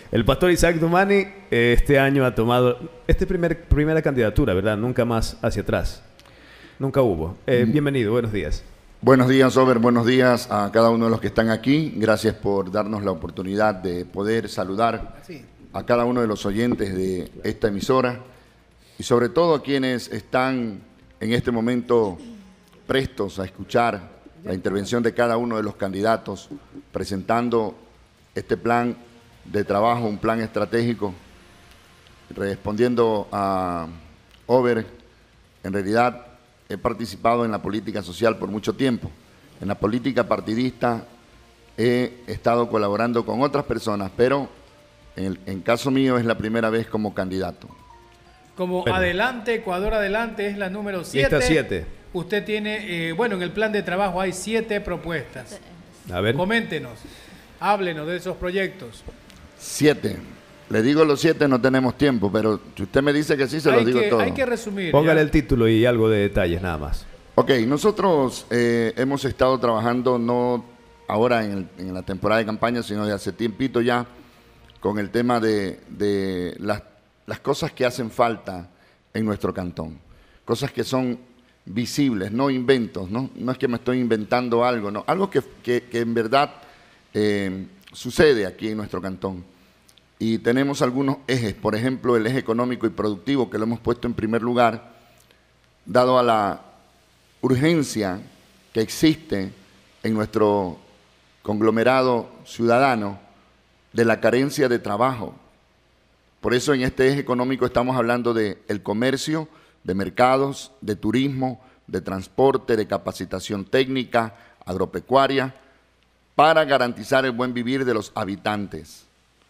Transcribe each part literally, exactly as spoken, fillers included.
El pastor Isaac Dumani eh, este año ha tomado esta primer, primera candidatura, ¿verdad? Nunca más hacia atrás. Nunca hubo. Eh, bienvenido, buenos días. Buenos días, Over. Buenos días a cada uno de los que están aquí. Gracias por darnos la oportunidad de poder saludar a cada uno de los oyentes de esta emisora y sobre todo a quienes están en este momento prestos a escuchar la intervención de cada uno de los candidatos presentando este plan de trabajo, un plan estratégico. Respondiendo a Over, en realidad he participado en la política social por mucho tiempo. En la política partidista he estado colaborando con otras personas, pero en, el, en caso mío es la primera vez como candidato. Como Bueno. Adelante, Ecuador Adelante es la número siete. Lista siete. Usted tiene, eh, bueno, en el plan de trabajo hay siete propuestas. A ver. Coméntenos, háblenos de esos proyectos. Siete. Le digo los siete, no tenemos tiempo, pero si usted me dice que sí, se hay los digo que, todos. Hay que resumir. Póngale ¿ya? el título y algo de detalles nada más. Ok, nosotros eh, hemos estado trabajando no ahora en, el, en la temporada de campaña, sino de hace tiempito ya, con el tema de, de las, las cosas que hacen falta en nuestro cantón. Cosas que son visibles, no inventos, ¿no? No es que me estoy inventando algo, no. Algo que, que, que en verdad eh, sucede aquí en nuestro cantón. Y tenemos algunos ejes, por ejemplo, el eje económico y productivo, que lo hemos puesto en primer lugar, dado a la urgencia que existe en nuestro conglomerado ciudadano de la carencia de trabajo. Por eso en este eje económico estamos hablando de el comercio, de mercados, de turismo, de transporte, de capacitación técnica, agropecuaria, para garantizar el buen vivir de los habitantes.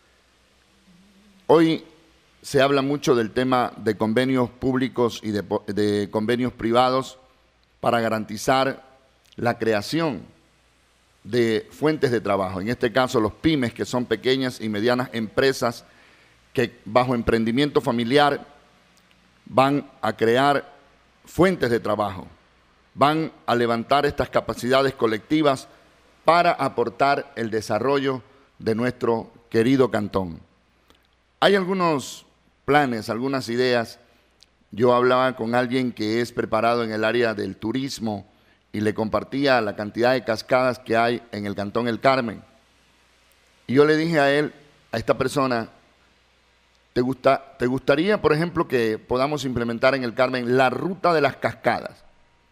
Hoy se habla mucho del tema de convenios públicos y de, de convenios privados para garantizar la creación de fuentes de trabajo. En este caso, los pymes, que son pequeñas y medianas empresas que bajo emprendimiento familiar van a crear fuentes de trabajo, van a levantar estas capacidades colectivas para aportar el desarrollo de nuestro querido cantón. Hay algunos planes, algunas ideas. Yo hablaba con alguien que es preparado en el área del turismo y le compartía la cantidad de cascadas que hay en el Cantón El Carmen. Y yo le dije a él, a esta persona, ¿te, gusta, ¿te gustaría, por ejemplo, que podamos implementar en El Carmen la ruta de las cascadas?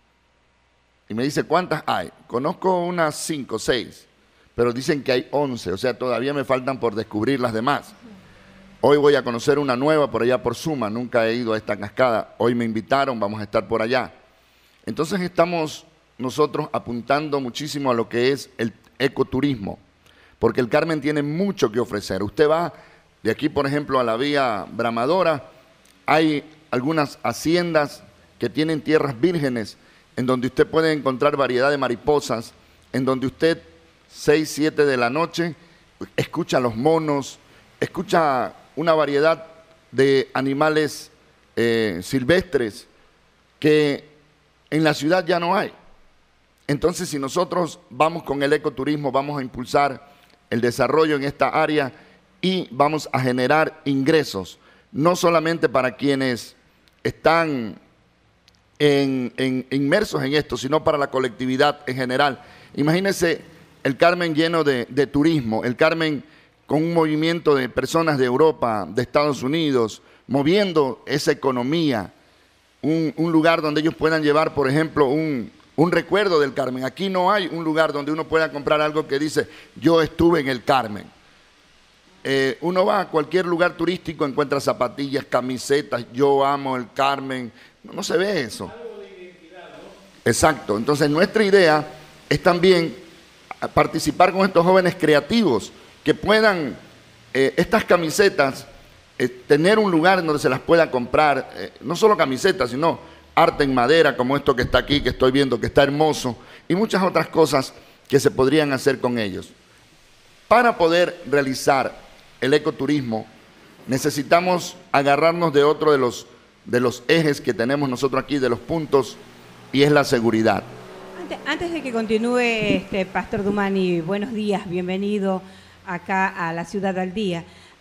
Y me dice, ¿cuántas hay? Conozco unas cinco, seis, pero dicen que hay once, o sea, todavía me faltan por descubrir las demás. Hoy voy a conocer una nueva por allá por Suma, nunca he ido a esta cascada, hoy me invitaron, vamos a estar por allá. Entonces estamos nosotros apuntando muchísimo a lo que es el ecoturismo, porque el Carmen tiene mucho que ofrecer. Usted va de aquí, por ejemplo, a la vía Bramadora, hay algunas haciendas que tienen tierras vírgenes, en donde usted puede encontrar variedad de mariposas, en donde usted, seis, siete de la noche, escucha los monos, escucha una variedad de animales eh, silvestres que en la ciudad ya no hay. Entonces, si nosotros vamos con el ecoturismo, vamos a impulsar el desarrollo en esta área y vamos a generar ingresos, no solamente para quienes están en, en, inmersos en esto, sino para la colectividad en general. Imagínense el Carmen lleno de, de turismo, el Carmen con un movimiento de personas de Europa, de Estados Unidos, moviendo esa economía, un, un lugar donde ellos puedan llevar, por ejemplo, un, un recuerdo del Carmen. Aquí no hay un lugar donde uno pueda comprar algo que dice, yo estuve en el Carmen. Eh, uno va a cualquier lugar turístico, encuentra zapatillas, camisetas, yo amo el Carmen. No, no se ve eso. Exacto. Entonces, nuestra idea es también participar con estos jóvenes creativos que puedan, eh, estas camisetas, eh, tener un lugar donde se las pueda comprar, eh, no solo camisetas, sino arte en madera, como esto que está aquí, que estoy viendo, que está hermoso, y muchas otras cosas que se podrían hacer con ellos. Para poder realizar el ecoturismo, necesitamos agarrarnos de otro de los, de los ejes que tenemos nosotros aquí, de los puntos, y es la seguridad. Antes, antes de que continúe, este, Pastor Dumani, buenos días, bienvenido acá a la Ciudad al Día.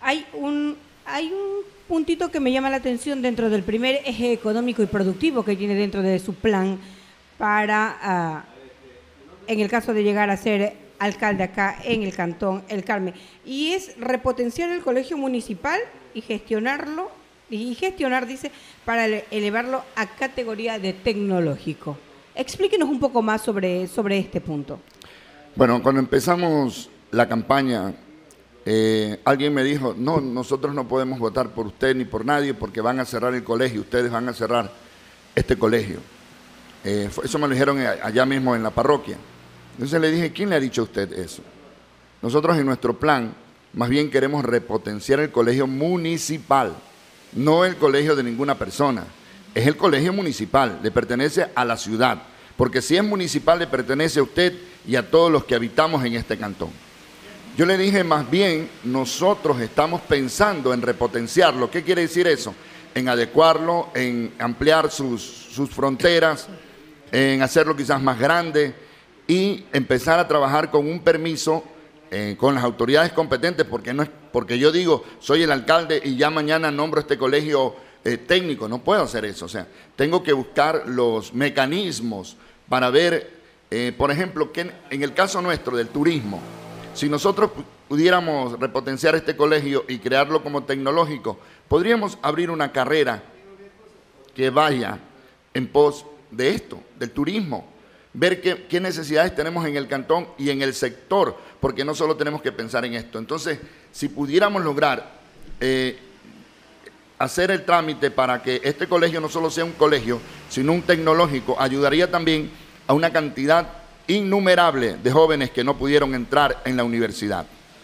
Hay un, hay un puntito que me llama la atención dentro del primer eje económico y productivo que tiene dentro de su plan para, uh, en el caso de llegar a ser alcalde acá en el Cantón El Carmen, y es repotenciar el colegio municipal y gestionarlo, y gestionar, dice, para elevarlo a categoría de tecnológico. Explíquenos un poco más sobre, sobre este punto. Bueno, cuando empezamos la campaña, eh, alguien me dijo, no, nosotros no podemos votar por usted ni por nadie porque van a cerrar el colegio, ustedes van a cerrar este colegio. Eh, eso me lo dijeron allá mismo en la parroquia. Entonces le dije, ¿quién le ha dicho a usted eso? Nosotros en nuestro plan, más bien queremos repotenciar el colegio municipal, no el colegio de ninguna persona. Es el colegio municipal, le pertenece a la ciudad, porque si es municipal le pertenece a usted y a todos los que habitamos en este cantón. Yo le dije, más bien, nosotros estamos pensando en repotenciarlo. ¿Qué quiere decir eso? En adecuarlo, en ampliar sus, sus fronteras, en hacerlo quizás más grande y empezar a trabajar con un permiso eh, con las autoridades competentes, porque, no es, porque yo digo, soy el alcalde y ya mañana nombro este colegio eh, técnico. No puedo hacer eso. O sea, tengo que buscar los mecanismos para ver, eh, por ejemplo, que en, en el caso nuestro del turismo, si nosotros pudiéramos repotenciar este colegio y crearlo como tecnológico, podríamos abrir una carrera que vaya en pos de esto, del turismo, ver qué, qué necesidades tenemos en el cantón y en el sector, porque no solo tenemos que pensar en esto. Entonces, si pudiéramos lograr eh, hacer el trámite para que este colegio no solo sea un colegio, sino un tecnológico, ayudaría también a una cantidad innumerable de jóvenes que no pudieron entrar en la universidad.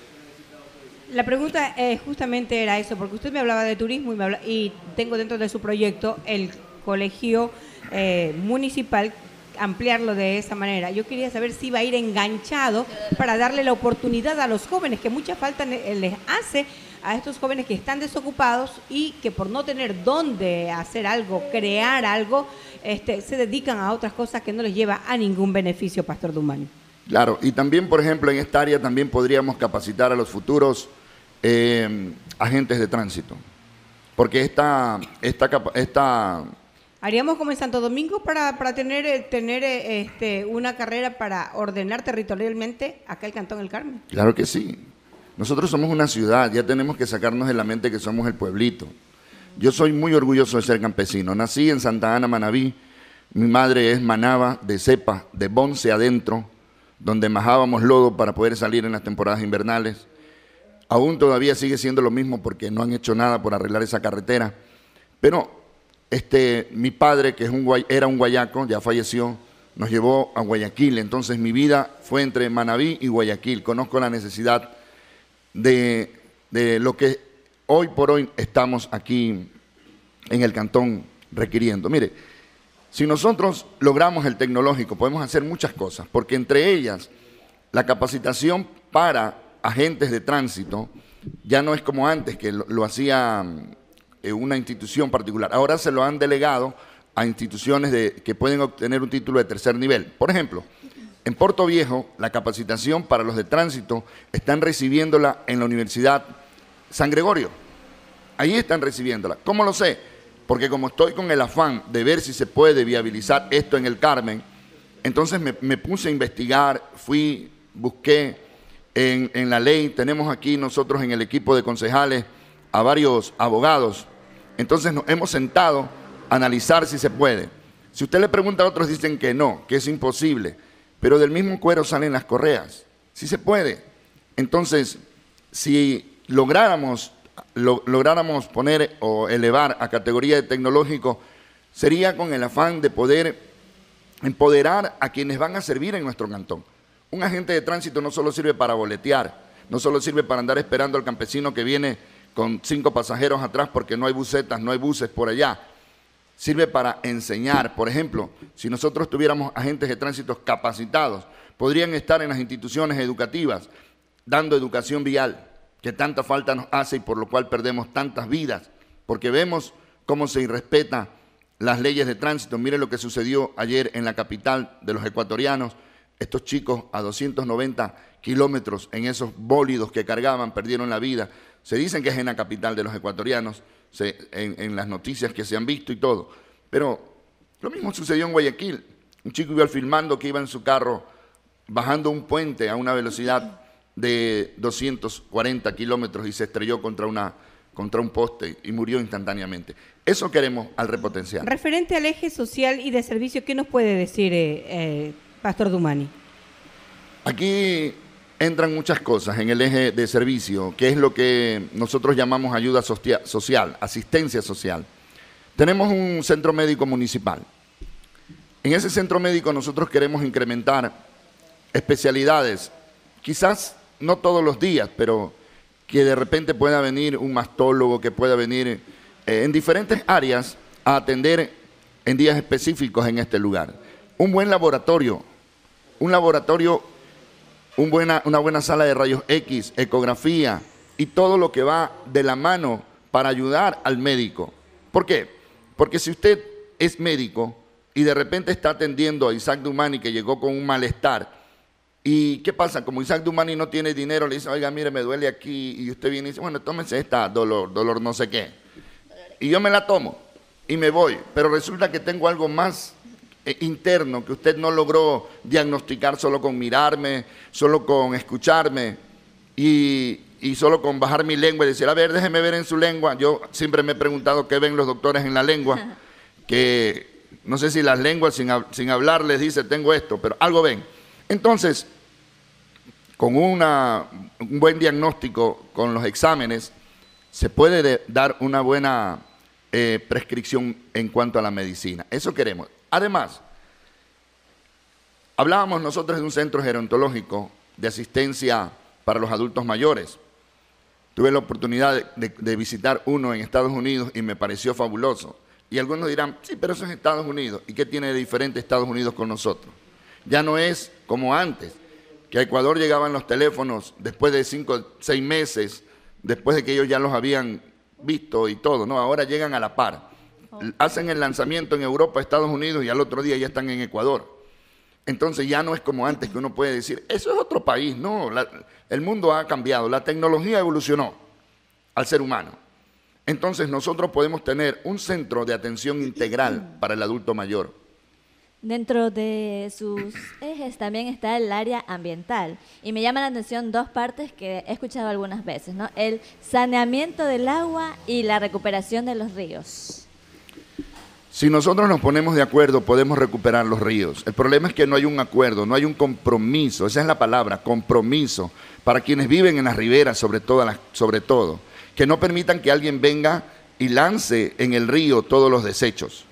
La pregunta eh, justamente era eso, porque usted me hablaba de turismo y, me habla, y tengo dentro de su proyecto el colegio eh, municipal, ampliarlo de esa manera. Yo quería saber si iba a ir enganchado para darle la oportunidad a los jóvenes, que mucha falta les hace a estos jóvenes que están desocupados y que por no tener dónde hacer algo, crear algo, este, se dedican a otras cosas que no les lleva a ningún beneficio, Pastor Dumani. Claro, y también, por ejemplo, en esta área también podríamos capacitar a los futuros eh, agentes de tránsito, porque esta, esta, esta haríamos como en Santo Domingo para, para tener, tener este, una carrera para ordenar territorialmente acá el Cantón El Carmen. Claro que sí. Nosotros somos una ciudad, ya tenemos que sacarnos de la mente que somos el pueblito. Yo soy muy orgulloso de ser campesino. Nací en Santa Ana, Manabí. Mi madre es manaba de cepa, de bonce adentro, donde majábamos lodo para poder salir en las temporadas invernales. Aún todavía sigue siendo lo mismo porque no han hecho nada por arreglar esa carretera. Pero este, mi padre, que es un, era un guayaco, ya falleció, nos llevó a Guayaquil. Entonces mi vida fue entre Manabí y Guayaquil. Conozco la necesidad De, de lo que hoy por hoy estamos aquí en el cantón requiriendo. Mire, si nosotros logramos el tecnológico, podemos hacer muchas cosas, porque entre ellas, la capacitación para agentes de tránsito ya no es como antes, que lo, lo hacía eh, una institución particular. Ahora se lo han delegado a instituciones de, que pueden obtener un título de tercer nivel. Por ejemplo, en Puerto Viejo, la capacitación para los de tránsito están recibiéndola en la Universidad San Gregorio. Ahí están recibiéndola. ¿Cómo lo sé? Porque como estoy con el afán de ver si se puede viabilizar esto en el Carmen, entonces me, me puse a investigar, fui, busqué en, en la ley. Tenemos aquí nosotros en el equipo de concejales a varios abogados. Entonces nos hemos sentado a analizar si se puede. Si usted le pregunta a otros, dicen que no, que es imposible. Pero del mismo cuero salen las correas. Sí se puede. Entonces, si lográramos, lo, lográramos poner o elevar a categoría de tecnológico, sería con el afán de poder empoderar a quienes van a servir en nuestro cantón. Un agente de tránsito no solo sirve para boletear, no solo sirve para andar esperando al campesino que viene con cinco pasajeros atrás porque no hay busetas, no hay buses por allá. Sirve para enseñar. Por ejemplo, si nosotros tuviéramos agentes de tránsito capacitados, podrían estar en las instituciones educativas dando educación vial, que tanta falta nos hace y por lo cual perdemos tantas vidas, porque vemos cómo se irrespetan las leyes de tránsito. Mire lo que sucedió ayer en la capital de los ecuatorianos. Estos chicos a doscientos noventa kilómetros en esos bólidos que cargaban perdieron la vida. Se dicen que es en la capital de los ecuatorianos, se, en, en las noticias que se han visto y todo. Pero lo mismo sucedió en Guayaquil. Un chico iba filmando que iba en su carro bajando un puente a una velocidad de doscientos cuarenta kilómetros y se estrelló contra, una, contra un poste y murió instantáneamente. Eso queremos al repotenciar. Referente al eje social y de servicio, ¿qué nos puede decir, eh, eh, Pastor Dumani? Aquí entran muchas cosas en el eje de servicio, que es lo que nosotros llamamos ayuda social, asistencia social. Tenemos un centro médico municipal. En ese centro médico nosotros queremos incrementar especialidades, quizás no todos los días, pero que de repente pueda venir un mastólogo, que pueda venir eh, en diferentes áreas a atender en días específicos en este lugar. Un buen laboratorio, un laboratorio, un buena, una buena sala de rayos X, ecografía y todo lo que va de la mano para ayudar al médico. ¿Por qué? Porque si usted es médico y de repente está atendiendo a Isaac Dumani que llegó con un malestar, ¿y qué pasa? Como Isaac Dumani no tiene dinero, le dice, oiga, mire, me duele aquí, y usted viene y dice, bueno, tómese esta, dolor, dolor no sé qué. Y yo me la tomo y me voy, pero resulta que tengo algo más eh, interno que usted no logró diagnosticar solo con mirarme, solo con escucharme y, y solo con bajar mi lengua y decir, a ver, déjeme ver en su lengua. Yo siempre me he preguntado qué ven los doctores en la lengua, que no sé si las lenguas sin, sin hablar les dice, tengo esto, pero algo ven. Entonces, con una, un buen diagnóstico, con los exámenes, se puede de, dar una buena eh, prescripción en cuanto a la medicina. Eso queremos. Además, hablábamos nosotros de un centro gerontológico de asistencia para los adultos mayores. Tuve la oportunidad de, de, de visitar uno en Estados Unidos y me pareció fabuloso. Y algunos dirán, sí, pero eso es Estados Unidos. ¿Y qué tiene de diferente Estados Unidos con nosotros? Ya no es como antes, que a Ecuador llegaban los teléfonos después de cinco, seis meses, después de que ellos ya los habían visto y todo, ¿no? Ahora llegan a la par. Hacen el lanzamiento en Europa, Estados Unidos y al otro día ya están en Ecuador. Entonces ya no es como antes que uno puede decir, eso es otro país. No, la, el mundo ha cambiado, la tecnología evolucionó al ser humano. Entonces nosotros podemos tener un centro de atención integral para el adulto mayor. Dentro de sus ejes también está el área ambiental y me llama la atención dos partes que he escuchado algunas veces, ¿no? El saneamiento del agua y la recuperación de los ríos. Si nosotros nos ponemos de acuerdo, podemos recuperar los ríos. El problema es que no hay un acuerdo, no hay un compromiso, esa es la palabra, compromiso, para quienes viven en las riberas, sobre todo, sobre todo, que no permitan que alguien venga y lance en el río todos los desechos.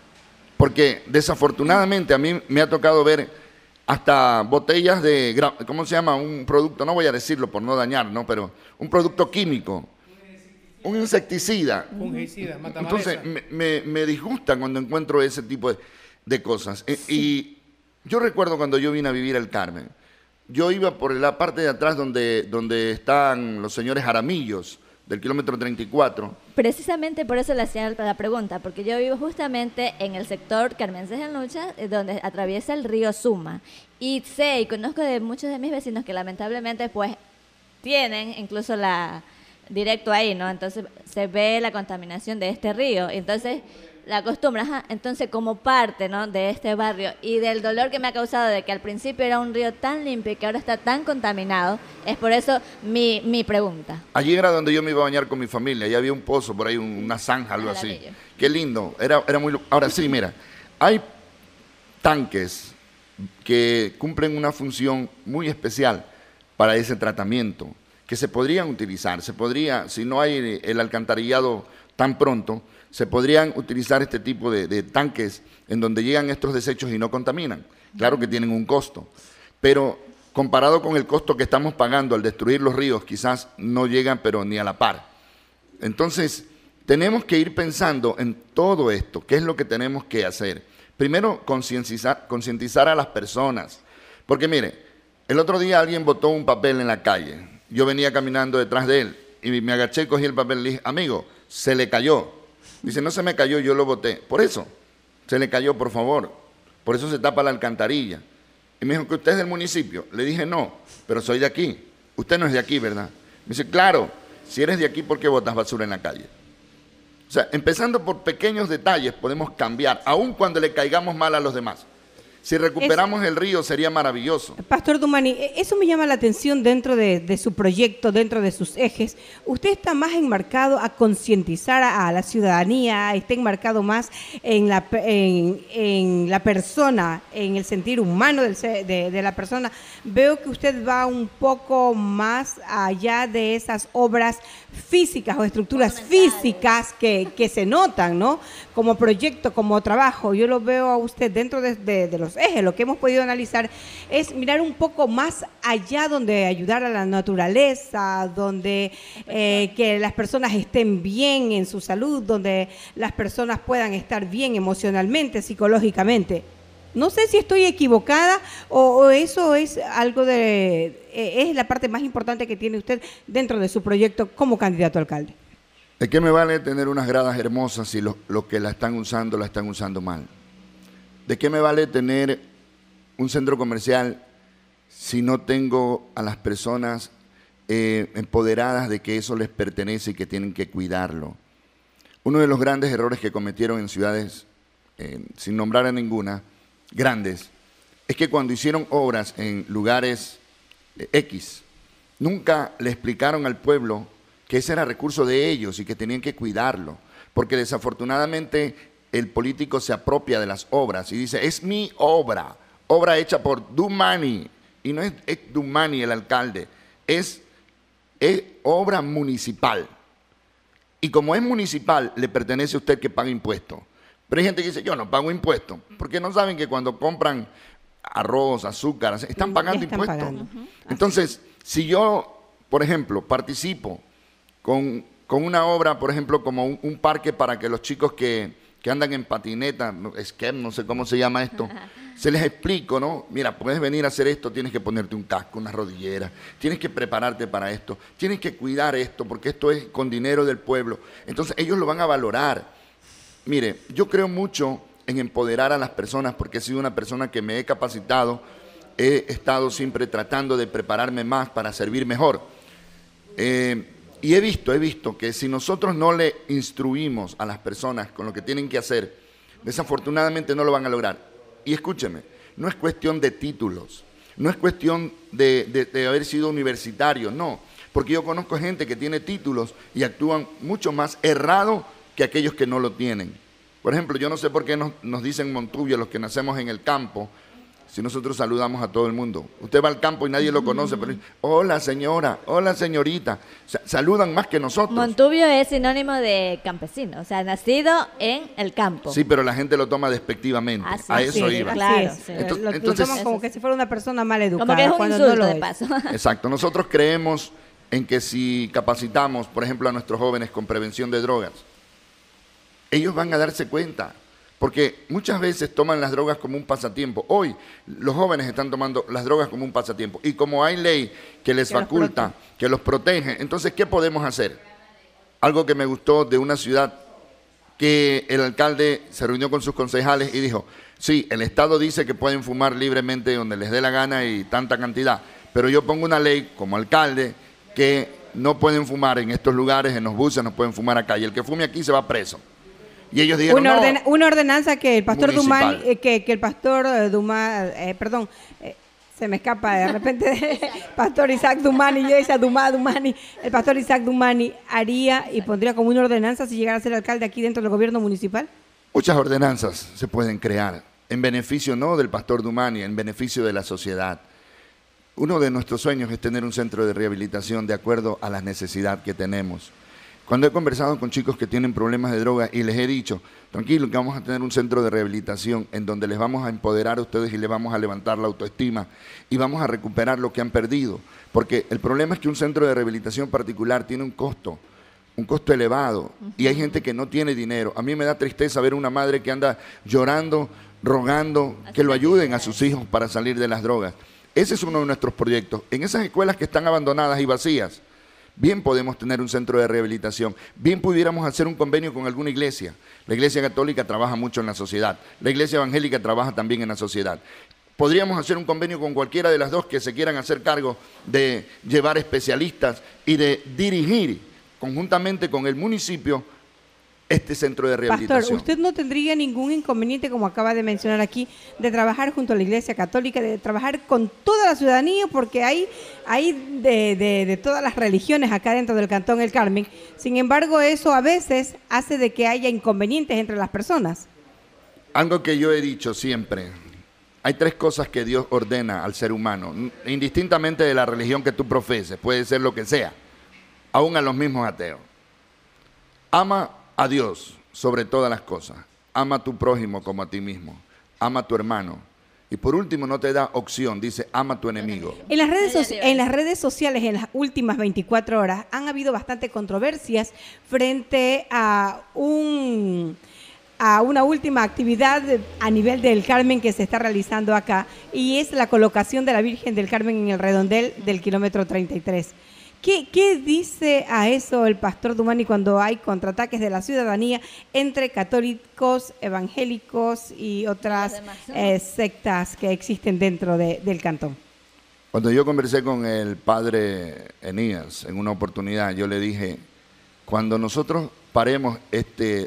Porque desafortunadamente a mí me ha tocado ver hasta botellas de, ¿cómo se llama? Un producto, no voy a decirlo por no dañar, ¿no? Pero un producto químico, un insecticida. Fungicida, mata Entonces me, me, me disgusta cuando encuentro ese tipo de, de cosas. Sí. Y, y yo recuerdo cuando yo vine a vivir al Carmen, yo iba por la parte de atrás donde, donde están los señores Jaramillos, del kilómetro treinta y cuatro. Precisamente por eso le hacía la pregunta, porque yo vivo justamente en el sector Carmen Lucha, donde atraviesa el río Suma. Y sé y conozco de muchos de mis vecinos que lamentablemente pues tienen incluso la directo ahí, ¿no? Entonces se ve la contaminación de este río. Entonces la costumbre, ajá, entonces como parte, ¿no?, de este barrio y del dolor que me ha causado de que al principio era un río tan limpio y que ahora está tan contaminado, es por eso mi, mi pregunta. Allí era donde yo me iba a bañar con mi familia, y había un pozo por ahí, una zanja, algo así. Qué lindo, era, era muy... Ahora sí, mira, hay tanques que cumplen una función muy especial para ese tratamiento, que se podrían utilizar, se podría, si no hay el alcantarillado tan pronto, se podrían utilizar este tipo de, de tanques en donde llegan estos desechos y no contaminan. Claro que tienen un costo, pero comparado con el costo que estamos pagando al destruir los ríos, quizás no llegan pero ni a la par. Entonces, tenemos que ir pensando en todo esto, qué es lo que tenemos que hacer. Primero, concientizar, concientizar a las personas, porque mire, el otro día alguien botó un papel en la calle, yo venía caminando detrás de él y me agaché, cogí el papel y le dije, amigo, se le cayó. Dice, no se me cayó, yo lo boté. Por eso, se le cayó, por favor. Por eso se tapa la alcantarilla. Y me dijo, ¿que usted es del municipio? Le dije, no, pero soy de aquí. Usted no es de aquí, ¿verdad? Me dice, claro. Si eres de aquí, ¿por qué botas basura en la calle? O sea, empezando por pequeños detalles podemos cambiar, aun cuando le caigamos mal a los demás. Si recuperamos es, el río sería maravilloso. Pastor Dumani, eso me llama la atención dentro de, de su proyecto, dentro de sus ejes. Usted está más enmarcado a concientizar a, a la ciudadanía, está enmarcado más en la, en, en la persona, en el sentir humano del, de, de la persona. Veo que usted va un poco más allá de esas obras físicas o estructuras físicas que, que se notan, ¿no? Como proyecto, como trabajo. Yo lo veo a usted dentro de, de, de los ejes. Lo que hemos podido analizar es mirar un poco más allá, donde ayudar a la naturaleza, donde eh, que las personas estén bien en su salud, donde las personas puedan estar bien emocionalmente, psicológicamente. No sé si estoy equivocada o, o eso es algo de... Eh, es la parte más importante que tiene usted dentro de su proyecto como candidato a alcalde. ¿De qué me vale tener unas gradas hermosas si los lo que la están usando la están usando mal? ¿De qué me vale tener un centro comercial si no tengo a las personas eh, empoderadas de que eso les pertenece y que tienen que cuidarlo? Uno de los grandes errores que cometieron en ciudades, eh, sin nombrar a ninguna, grandes, es que cuando hicieron obras en lugares eh, X, nunca le explicaron al pueblo que ese era recurso de ellos y que tenían que cuidarlo, porque desafortunadamente el político se apropia de las obras y dice, es mi obra, obra hecha por Dumani, y no es, es Dumani el alcalde, es, es obra municipal, y como es municipal, le pertenece a usted que pague impuestos. Pero hay gente que dice, yo no pago impuestos, porque no saben que cuando compran arroz, azúcar, están pagando están impuestos. Pagando. Entonces, si yo, por ejemplo, participo con, con una obra, por ejemplo, como un, un parque para que los chicos que, que andan en patineta, esquem, no sé cómo se llama esto, se les explico, ¿no? Mira, puedes venir a hacer esto, tienes que ponerte un casco, unas rodilleras, tienes que prepararte para esto, tienes que cuidar esto, porque esto es con dinero del pueblo. Entonces, ellos lo van a valorar. Mire, yo creo mucho en empoderar a las personas porque he sido una persona que me he capacitado, he estado siempre tratando de prepararme más para servir mejor. Eh, y he visto, he visto que si nosotros no le instruimos a las personas con lo que tienen que hacer, desafortunadamente no lo van a lograr. Y escúcheme, no es cuestión de títulos, no es cuestión de, de, de haber sido universitario, no, porque yo conozco gente que tiene títulos y actúan mucho más errado que aquellos que no lo tienen. Por ejemplo, yo no sé por qué nos, nos dicen Montubio los que nacemos en el campo, si nosotros saludamos a todo el mundo. Usted va al campo y nadie lo conoce, pero dice, hola señora, hola señorita. O sea, saludan más que nosotros. Montubio es sinónimo de campesino, o sea, nacido en el campo. Sí, pero la gente lo toma despectivamente. Ah, sí, a eso sí, iba. claro, Así es. sí. Entonces- lo, lo entonces- toman como que si fuera una persona mal educada. Como que es un cuando insulto no lo de es. paso. Exacto. Nosotros creemos en que si capacitamos, por ejemplo, a nuestros jóvenes con prevención de drogas, ellos van a darse cuenta, porque muchas veces toman las drogas como un pasatiempo. Hoy los jóvenes están tomando las drogas como un pasatiempo y como hay ley que les Que los faculta, protege. que los protege, entonces ¿qué podemos hacer? Algo que me gustó de una ciudad que el alcalde se reunió con sus concejales y dijo, sí, el Estado dice que pueden fumar libremente donde les dé la gana y tanta cantidad, pero yo pongo una ley como alcalde que no pueden fumar en estos lugares, en los buses, no pueden fumar acá, y el que fume aquí se va preso. Y ellos dijeron, Una, no, ordena- una ordenanza que el pastor Municipal. Dumani, eh, que, que el pastor eh, Dumá, eh, perdón, eh, se me escapa de repente, de, pastor Isaac Dumani, yo decía Dumá, Dumani, el pastor Isaac Dumani haría y pondría como una ordenanza si llegara a ser alcalde aquí dentro del gobierno municipal. muchas ordenanzas se pueden crear, en beneficio no del pastor Dumani, en beneficio de la sociedad. Uno de nuestros sueños es tener un centro de rehabilitación de acuerdo a la necesidad que tenemos. Cuando he conversado con chicos que tienen problemas de droga y les he dicho, tranquilo, que vamos a tener un centro de rehabilitación en donde les vamos a empoderar a ustedes y les vamos a levantar la autoestima y vamos a recuperar lo que han perdido. Porque el problema es que un centro de rehabilitación particular tiene un costo, un costo elevado, y hay gente que no tiene dinero. A mí me da tristeza ver una madre que anda llorando, rogando que lo ayuden a sus hijos para salir de las drogas. Ese es uno de nuestros proyectos. En esas escuelas que están abandonadas y vacías, bien podemos tener un centro de rehabilitación, bien pudiéramos hacer un convenio con alguna iglesia. La iglesia católica trabaja mucho en la sociedad, la iglesia evangélica trabaja también en la sociedad. Podríamos hacer un convenio con cualquiera de las dos que se quieran hacer cargo de llevar especialistas y de dirigir conjuntamente con el municipio este centro de rehabilitación. Pastor, ¿usted no tendría ningún inconveniente, como acaba de mencionar aquí, de trabajar junto a la Iglesia Católica, de trabajar con toda la ciudadanía, porque hay, hay de, de, de todas las religiones acá dentro del Cantón El Carmen? Sin embargo, eso a veces hace de que haya inconvenientes entre las personas. Algo que yo he dicho siempre, hay tres cosas que Dios ordena al ser humano, indistintamente de la religión que tú profeses, puede ser lo que sea, aún a los mismos ateos. Ama a Dios sobre todas las cosas. Ama a tu prójimo como a ti mismo. Ama a tu hermano. Y por último, no te da opción, dice, ama a tu enemigo. En las redes, soci- en las redes sociales, en las últimas veinticuatro horas, han habido bastante controversias frente a un... a una última actividad a nivel del Carmen que se está realizando acá, y es la colocación de la Virgen del Carmen en el redondel del kilómetro treinta y tres. ¿Qué, qué dice a eso el pastor Dumani cuando hay contraataques de la ciudadanía entre católicos, evangélicos y otras eh, sectas que existen dentro de, del cantón? Cuando yo conversé con el padre Enías en una oportunidad, yo le dije, cuando nosotros paremos este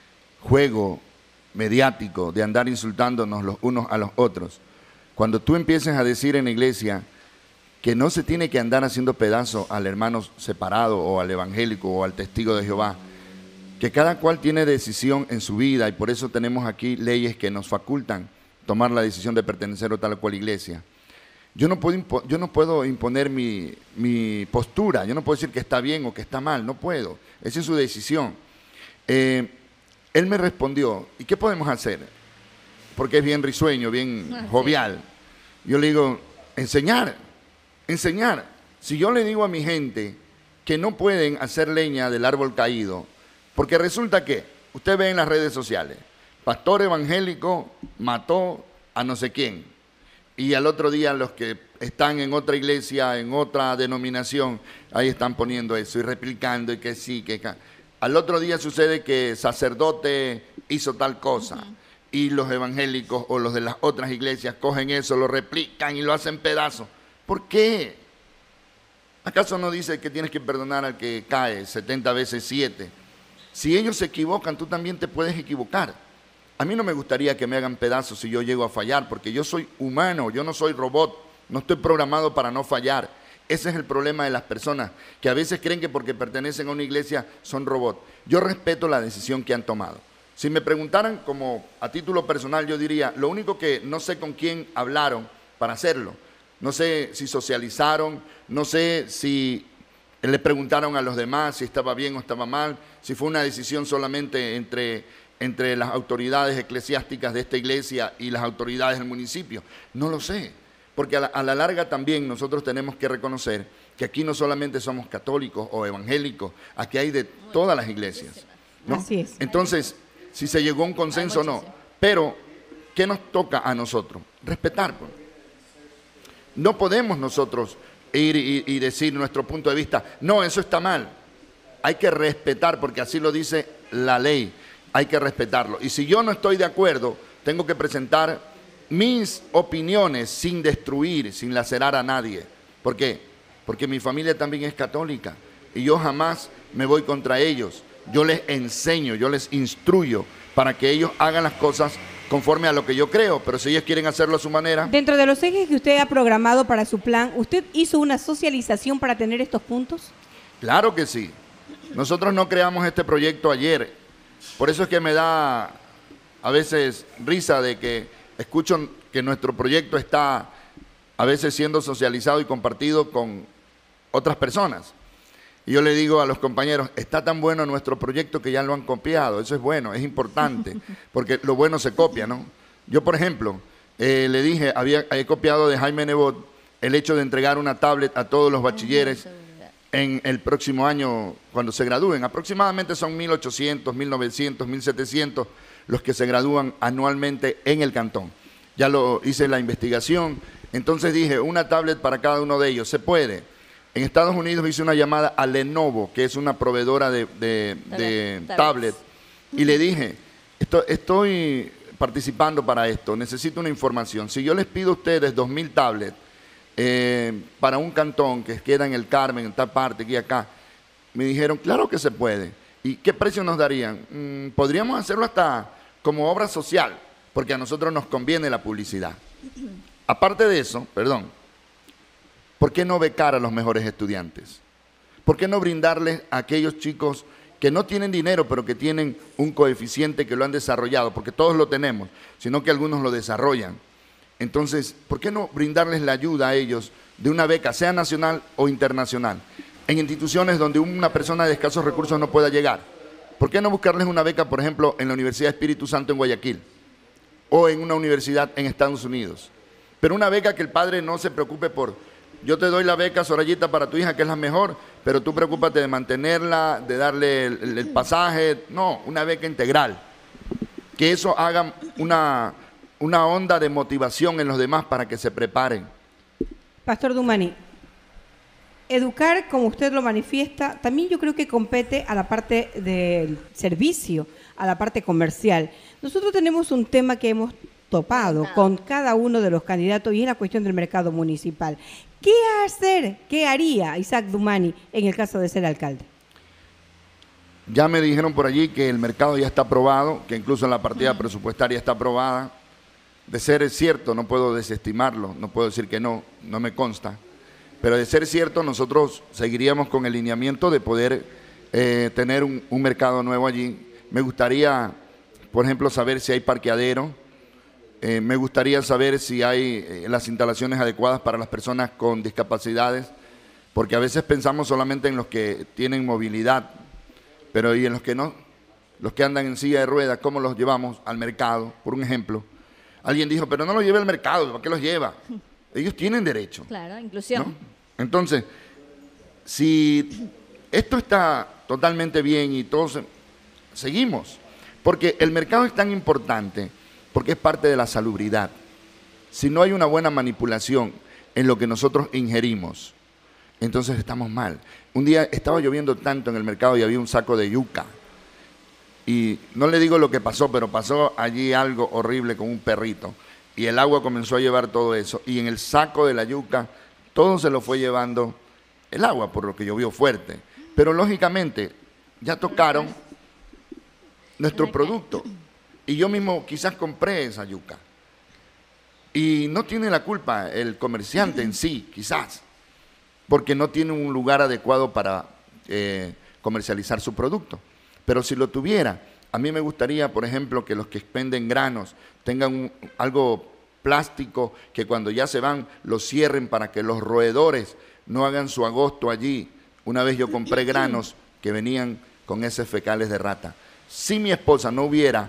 juego mediático de andar insultándonos los unos a los otros, cuando tú empieces a decir en la iglesia que no se tiene que andar haciendo pedazos al hermano separado o al evangélico o al testigo de Jehová, que cada cual tiene decisión en su vida, y por eso tenemos aquí leyes que nos facultan tomar la decisión de pertenecer a tal o cual iglesia. Yo no puedo, impo- yo no puedo imponer mi, mi postura, yo no puedo decir que está bien o que está mal, no puedo, esa es su decisión. Eh, él me respondió, ¿y qué podemos hacer? Porque es bien risueño, bien jovial. Yo le digo, enseñar, enseñar. Si yo le digo a mi gente que no pueden hacer leña del árbol caído, porque resulta que, usted ve en las redes sociales, pastor evangélico mató a no sé quién, y al otro día los que están en otra iglesia, en otra denominación, ahí están poniendo eso y replicando y que sí, que ca- al otro día sucede que sacerdote hizo tal cosa, uh-huh. y los evangélicos o los de las otras iglesias cogen eso, lo replican y lo hacen pedazos. ¿Por qué? ¿Acaso no dice que tienes que perdonar al que cae setenta veces siete? Si ellos se equivocan, tú también te puedes equivocar. A mí no me gustaría que me hagan pedazos si yo llego a fallar, porque yo soy humano, yo no soy robot, no estoy programado para no fallar. Ese es el problema de las personas, que a veces creen que porque pertenecen a una iglesia son robots. Yo respeto la decisión que han tomado. Si me preguntaran como a título personal, yo diría, lo único que no sé con quién hablaron para hacerlo. No sé si socializaron, no sé si le preguntaron a los demás si estaba bien o estaba mal, si fue una decisión solamente entre, entre las autoridades eclesiásticas de esta iglesia y las autoridades del municipio. No lo sé, porque a la, a la larga también nosotros tenemos que reconocer que aquí no solamente somos católicos o evangélicos, aquí hay de todas las iglesias, ¿no? Así es. Entonces, si se llegó a un consenso o no, pero ¿qué nos toca a nosotros? Respetar, pues. No podemos nosotros ir y, y decir nuestro punto de vista, no, eso está mal. Hay que respetar, porque así lo dice la ley, hay que respetarlo. Y si yo no estoy de acuerdo, tengo que presentar mis opiniones sin destruir, sin lacerar a nadie. ¿Por qué? Porque mi familia también es católica y yo jamás me voy contra ellos. Yo les enseño, yo les instruyo para que ellos hagan las cosas conforme a lo que yo creo, pero si ellos quieren hacerlo a su manera. Dentro de los ejes que usted ha programado para su plan, ¿usted hizo una socialización para tener estos puntos? Claro que sí. Nosotros no creamos este proyecto ayer. Por eso es que me da a veces risa de que escucho que nuestro proyecto está a veces siendo socializado y compartido con otras personas. Y yo le digo a los compañeros, está tan bueno nuestro proyecto que ya lo han copiado. Eso es bueno, es importante, porque lo bueno se copia, ¿no? Yo, por ejemplo, eh, le dije, había, he copiado de Jaime Nebot el hecho de entregar una tablet a todos los bachilleres en el próximo año cuando se gradúen. Aproximadamente son mil ochocientos, mil novecientos, mil setecientos los que se gradúan anualmente en el cantón. Ya lo hice la investigación, entonces dije, una tablet para cada uno de ellos, ¿se puede? En Estados Unidos hice una llamada a Lenovo, que es una proveedora de, de, de tablet, y le dije, estoy, estoy participando para esto, necesito una información. Si yo les pido a ustedes dos mil tablets eh, para un cantón que queda en el Carmen, en tal parte, aquí y acá, me dijeron, claro que se puede. ¿Y qué precio nos darían? Mm, podríamos hacerlo hasta como obra social, porque a nosotros nos conviene la publicidad. Aparte de eso, perdón, ¿por qué no becar a los mejores estudiantes? ¿Por qué no brindarles a aquellos chicos que no tienen dinero, pero que tienen un coeficiente que lo han desarrollado? Porque todos lo tenemos, sino que algunos lo desarrollan. Entonces, ¿por qué no brindarles la ayuda a ellos de una beca, sea nacional o internacional, en instituciones donde una persona de escasos recursos no pueda llegar? ¿Por qué no buscarles una beca, por ejemplo, en la Universidad Espíritu Santo en Guayaquil o en una universidad en Estados Unidos? Pero una beca que el padre no se preocupe por, yo te doy la beca, Sorayita, para tu hija, que es la mejor, pero tú preocúpate de mantenerla, de darle el, el pasaje. No, una beca integral. Que eso haga una, una onda de motivación en los demás para que se preparen. Pastor Dumani, educar, como usted lo manifiesta, también yo creo que compete a la parte del servicio, a la parte comercial. Nosotros tenemos un tema que hemos topado con cada uno de los candidatos y es la cuestión del mercado municipal. ¿Qué hacer, qué haría Isaac Dumani en el caso de ser alcalde? Ya me dijeron por allí que el mercado ya está aprobado, que incluso en la partida presupuestaria está aprobada. De ser cierto, no puedo desestimarlo, no puedo decir que no, no me consta. Pero de ser cierto, nosotros seguiríamos con el lineamiento de poder eh, tener un, un mercado nuevo allí. Me gustaría, por ejemplo, saber si hay parqueadero. Eh, me gustaría saber si hay eh, las instalaciones adecuadas para las personas con discapacidades, porque a veces pensamos solamente en los que tienen movilidad, pero y en los que no, los que andan en silla de ruedas, ¿cómo los llevamos al mercado? Por un ejemplo. Alguien dijo, pero no los lleve al mercado, ¿para qué los lleva? Ellos tienen derecho. Claro, inclusión. ¿No? Entonces, si esto está totalmente bien y todos seguimos, porque el mercado es tan importante, porque es parte de la salubridad. Si no hay una buena manipulación en lo que nosotros ingerimos, entonces estamos mal. Un día estaba lloviendo tanto en el mercado y había un saco de yuca. Y no le digo lo que pasó, pero pasó allí algo horrible con un perrito. Y el agua comenzó a llevar todo eso. Y en el saco de la yuca, todo se lo fue llevando el agua, por lo que llovió fuerte. Pero lógicamente, ya tocaron nuestro producto. Y yo mismo quizás compré esa yuca. Y no tiene la culpa el comerciante en sí, quizás, porque no tiene un lugar adecuado para eh, comercializar su producto. Pero si lo tuviera, a mí me gustaría, por ejemplo, que los que expenden granos tengan un, algo plástico, que cuando ya se van lo cierren para que los roedores no hagan su agosto allí. Una vez yo compré granos que venían con heces fecales de rata. Si mi esposa no hubiera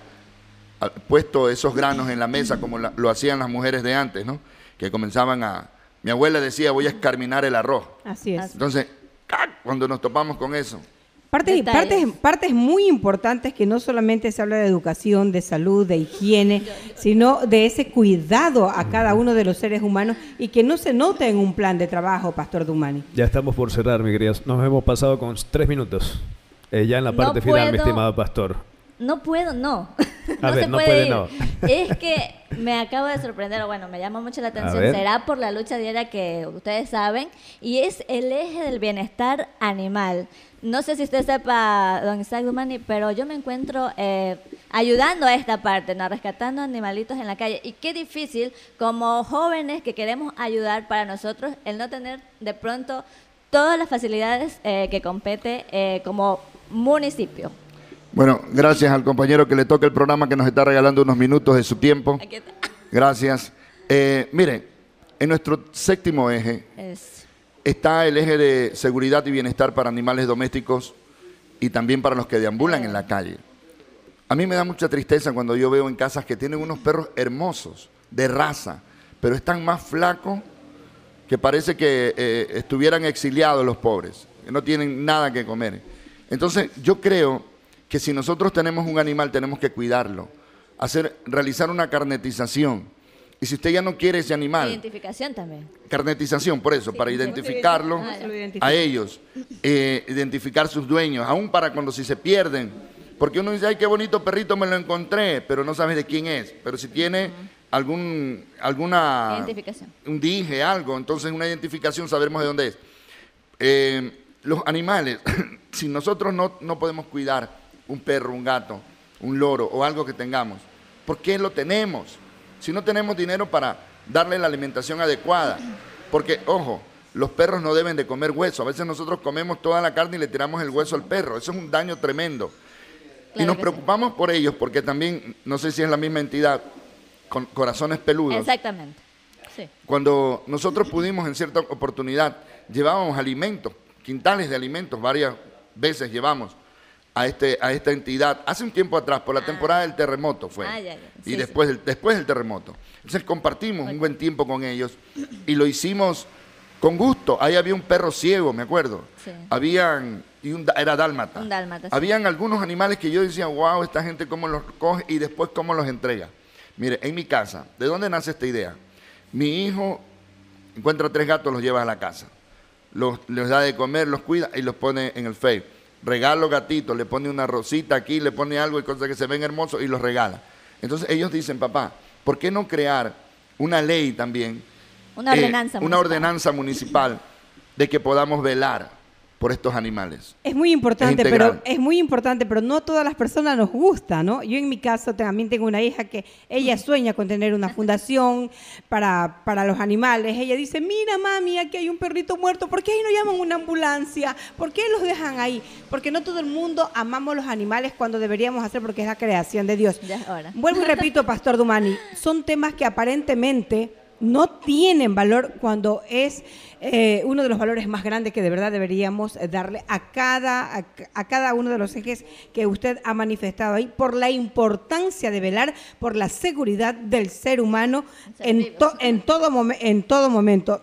puesto esos granos en la mesa como la, lo hacían las mujeres de antes, ¿no? Que comenzaban a... Mi abuela decía, voy a escarminar el arroz. Así es. Entonces, cuando nos topamos con eso... Partes, partes, partes muy importantes que no solamente se habla de educación, de salud, de higiene, sino de ese cuidado a cada uno de los seres humanos y que no se note en un plan de trabajo, Pastor Dumani. Ya estamos por cerrar, mi querida. Nos hemos pasado con tres minutos. Eh, ya en la parte No final, mi puedo- estimado pastor. No puedo, no. A no ver, se no puede, puede, ir. no. Es que me acabo de sorprender, o bueno, me llama mucho la atención. ver. Será por la lucha diaria que ustedes saben, y es el eje del bienestar animal. No sé si usted sepa, don Isaac Dumani, pero yo me encuentro eh, ayudando a esta parte, ¿no? Rescatando animalitos en la calle. Y qué difícil, como jóvenes que queremos ayudar, para nosotros el no tener de pronto todas las facilidades eh, que compete eh, como municipio. Bueno, gracias al compañero que le toca el programa, que nos está regalando unos minutos de su tiempo. Aquí está. Gracias. Eh, mire, en nuestro séptimo eje Es- está el eje de seguridad y bienestar para animales domésticos y también para los que deambulan en la calle. A mí me da mucha tristeza cuando yo veo en casas que tienen unos perros hermosos, de raza, pero están más flacos que parece que eh, estuvieran exiliados los pobres, que no tienen nada que comer. Entonces, yo creo que si nosotros tenemos un animal, tenemos que cuidarlo, hacer, realizar una carnetización. Y si usted ya no quiere ese animal, Identificación también. carnetización, por eso, para identificarlo Ah, se lo identifica. a ellos, eh, identificar sus dueños, aún para cuando si se pierden. Porque uno dice, ay, qué bonito perrito, me lo encontré, pero no sabes de quién es. Pero si tiene algún, alguna... Identificación. un dije, algo, entonces una identificación sabremos de dónde es. Eh, los animales, si nosotros no, no podemos cuidar un perro, un gato, un loro o algo que tengamos, ¿por qué lo tenemos? Si no tenemos dinero para darle la alimentación adecuada. Porque, ojo, los perros no deben de comer hueso. A veces nosotros comemos toda la carne y le tiramos el hueso al perro. Eso es un daño tremendo. Claro, y nos preocupamos sí. por ellos porque también, no sé si es la misma entidad, con corazones peludos. Exactamente. Sí. Cuando nosotros pudimos en cierta oportunidad, llevábamos alimentos, quintales de alimentos, varias veces llevamos a, este, a esta entidad, hace un tiempo atrás, por la ah. temporada del terremoto fue, ah, ya, ya. Sí, y después, sí. del, después del terremoto. Entonces compartimos okay. un buen tiempo con ellos y lo hicimos con gusto. Ahí había un perro ciego, me acuerdo. Sí. Habían, y un, era dálmata. Un dálmata, sí. Habían algunos animales que yo decía, wow, esta gente cómo los coge y después cómo los entrega. Mire, en mi casa, ¿de dónde nace esta idea? Mi hijo encuentra tres gatos, los lleva a la casa. Los, les da de comer, los cuida y los pone en el Facebook. Regalo gatitos, le pone una rosita aquí, le pone algo y cosas que se ven hermosos y los regala. Entonces ellos dicen, papá, ¿por qué no crear una ley también? Una ordenanza eh, una ordenanza municipal de que podamos velar por estos animales. Es muy importante, es pero es muy importante, pero no todas las personas nos gusta, ¿no? Yo en mi caso también tengo una hija que ella sueña con tener una fundación para, para los animales. Ella dice, mira mami, aquí hay un perrito muerto, ¿por qué ahí no llaman una ambulancia? ¿Por qué los dejan ahí? Porque no todo el mundo amamos los animales cuando deberíamos hacer, porque es la creación de Dios. Ya es hora. Vuelvo y repito, Pastor Dumani, son temas que aparentemente no tienen valor cuando es eh, uno de los valores más grandes que de verdad deberíamos darle a cada, a, a cada uno de los ejes que usted ha manifestado ahí, por la importancia de velar por la seguridad del ser humano en, to, en, todo, momen, en todo momento.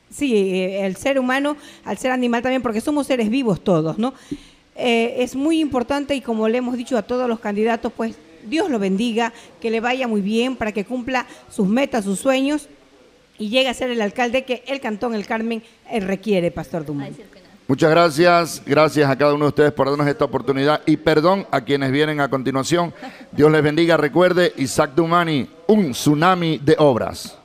Sí, el ser humano, al ser animal también, porque somos seres vivos todos, ¿no? Eh, es muy importante y como le hemos dicho a todos los candidatos, pues Dios lo bendiga, que le vaya muy bien para que cumpla sus metas, sus sueños y llegue a ser el alcalde que el Cantón El Carmen eh, requiere, Pastor Dumani. Muchas gracias, gracias a cada uno de ustedes por darnos esta oportunidad y perdón a quienes vienen a continuación. Dios les bendiga. Recuerde, Isaac Dumani, un tsunami de obras.